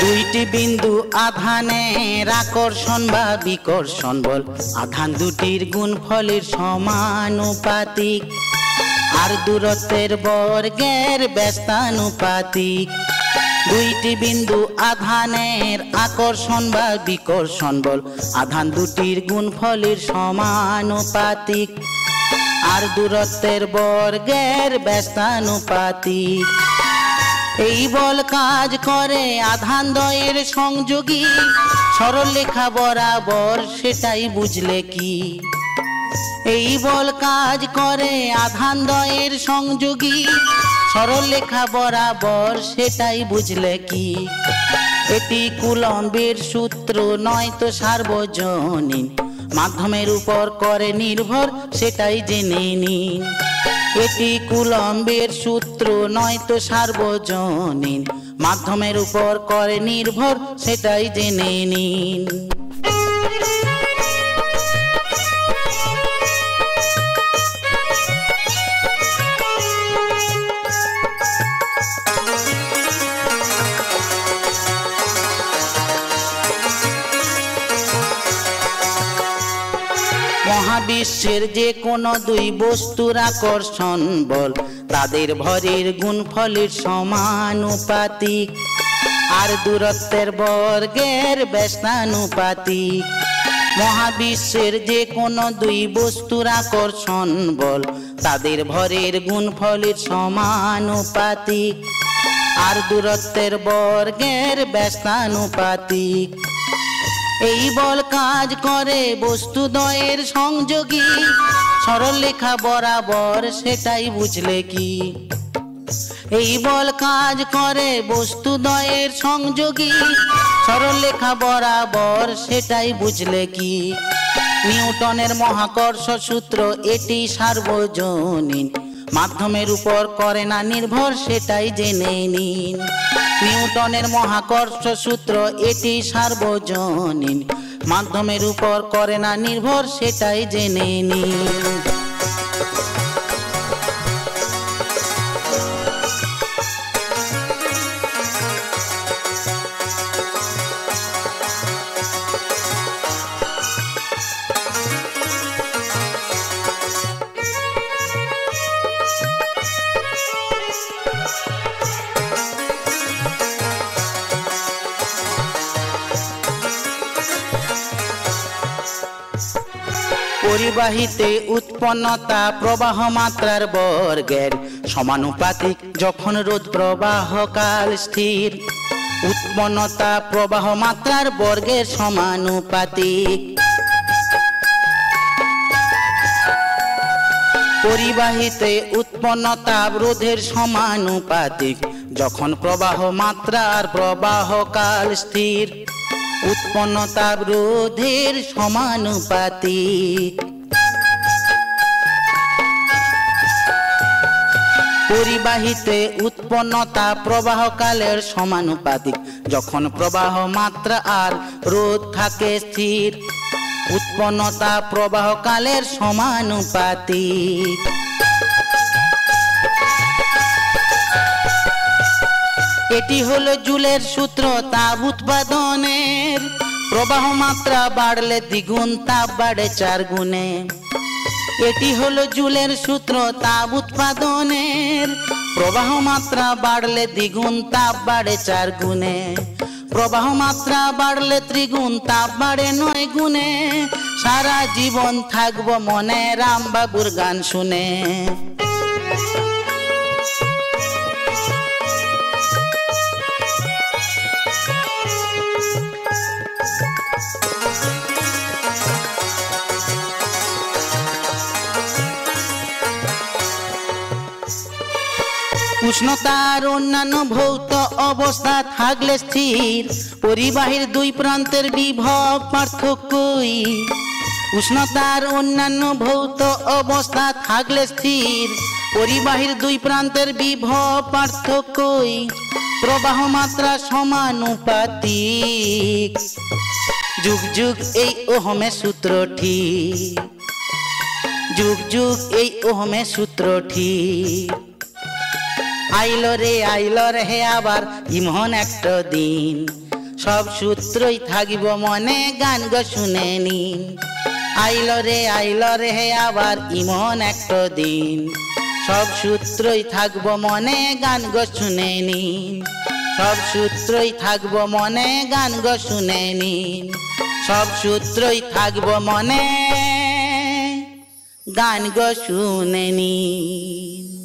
দুইটি বিন্দু আধানের আকর্ষণ বা বিকর্ষণ বল আধান দুটির গুণফলের সমানুপাতিক আর দূরত্বের বর্গের ব্যস্তানুপাতিক। দুইটি বিন্দু আধানের আকর্ষণ বা বিকর্ষণ বল আধান দুটির গুণফলের সমানুপাতিক আর দূরত্বের বর্গের ব্যস্তানুপাতিক। এই বল কাজ করে আধান দ্বয়ের সংযোগী সরলরেখা বরাবর, সেটাই বুঝলে কি? এই বল কাজ করে আধান দ্বয়ের সংযোগী সরলরেখা বরাবর, সেটাই বুঝলে কি? এটি কুলম্বের সূত্র নয় তো সার্বজনীন, মাধ্যমের উপর করে নির্ভর, সেটাই জেনে নিন। এটি কুলম্বের সূত্র নয় তো সার্বজনীন, মাধ্যমের উপর করে নির্ভর, সেটাই জেনে নিন। মহাবিশ্বের যে কোনো দুই বস্তুর আকর্ষণ বল তাদের ভরের গুণফলের সমানুপাতিক আর দূরত্বের বর্গের ব্যস্তানুপাতিক। মহাবিশ্বের যে কোনো দুই বস্তুর আকর্ষণ বল তাদের ভরের গুণফলের সমানুপাতিক আর দূরত্বের বর্গের ব্যস্তানুপাতিক। এই বল কাজ করে বস্তুদ্বয়ের সংযোগী সরলরেখা বরাবর, সেটাই বুঝলে কি? এই বল কাজ করে বস্তুদ্বয়ের সংযোগী সরলরেখা বরাবর, সেটাই বুঝলে কি? নিউটনের মহাকর্ষ সূত্র এটি সার্বজনীন, মাধ্যমের উপর করে না নির্ভর, সেটাই জেনে নিন। নিউটনের মহাকর্ষ সূত্র এটি সার্বজনীন, মাধ্যমের উপর করে না নির্ভর, সেটাই জেনে নিন। পরিবাহীতে উৎপন্নতা প্রবাহ মাত্রার বর্গের সমানুপাতিক যখন রোধ প্রবাহকাল স্থির। উৎপন্নতা প্রবাহ মাত্রার বর্গের সমানুপাতিক। পরিবাহীতে উৎপন্নতা রোধের সমানুপাতিক যখন প্রবাহ মাত্রার প্রবাহকাল স্থির। উৎপন্নতা রোধের সমানুপাতিক। পরিবাহীতে উৎপন্নতা প্রবাহকালের সমানুপাতিক যখন প্রবাহ মাত্রা আর রোধ থাকে স্থির। উৎপন্নতা প্রবাহকালের সমানুপাতিক। এটি হলো জুলের সূত্র তাপ উৎপাদনের। প্রবাহ মাত্রা বাড়লে দ্বিগুণ, তাপ বাড়ে 4 গুণে। এটি হলো জুলের সূত্র তাপ উৎপাদনের। প্রবাহ মাত্রা বাড়লে দ্বিগুণ, তাপ বাড়ে 4 গুণে। প্রবাহ মাত্রা বাড়লে ত্রিগুণ, তাপ বাড়ে 9 গুণে। সারা জীবন থাকবো মনে রামবাবুর গান শুনে। উষ্ণতার অন্যান্য ভৌত অবস্থা থাকলে স্থির। পরিবাহীর দুই প্রান্তের বিভব পার্থক্যই। উষ্ণতার অন্যান্য ভৌত অবস্থা থাকলে স্থির। পরিবাহীর দুই প্রান্তের বিভব পার্থক্যই। প্রবাহ মাত্রা সমানুপাতিক। যুগ যুগ এই ওহমের সূত্রটি। যুগ যুগ এই ওহমের সূত্রটি। আইলো রে হে আবার ইমন একটা দিন। সব সূত্রই থাকব মনে, গান গো শুনে নিন। আইলো রে হে আবার ইমন একটা দিন, সব সূত্রই থাকব মনে, গান গো শুনে নিন। সব সূত্রই থাকব মনে, গান গো শুনে নিন। সব সূত্রই থাকব মনে, গান গো শুনে নিন।